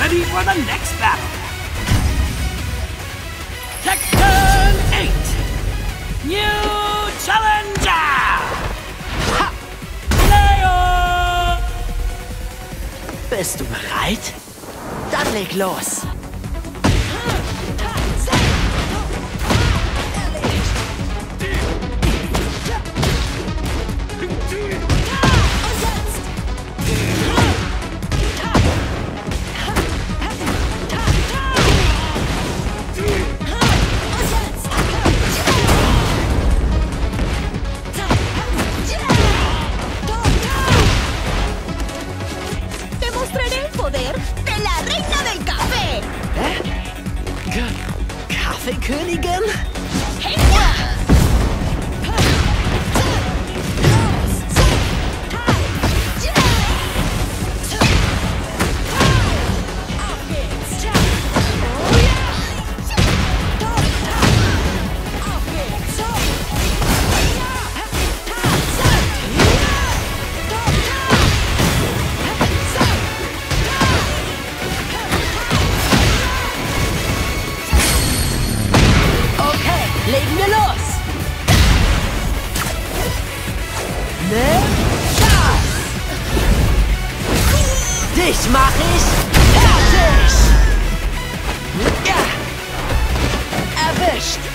ready for the next battle. Tekken 8! New Challenger! Ha! Leo! Bist du bereit? Dann leg los. Demostraré el poder de la reina del café. Kaffeekönigin? Legen wir los! Nimm das! Dich mach ich fertig! Ja. Erwischt!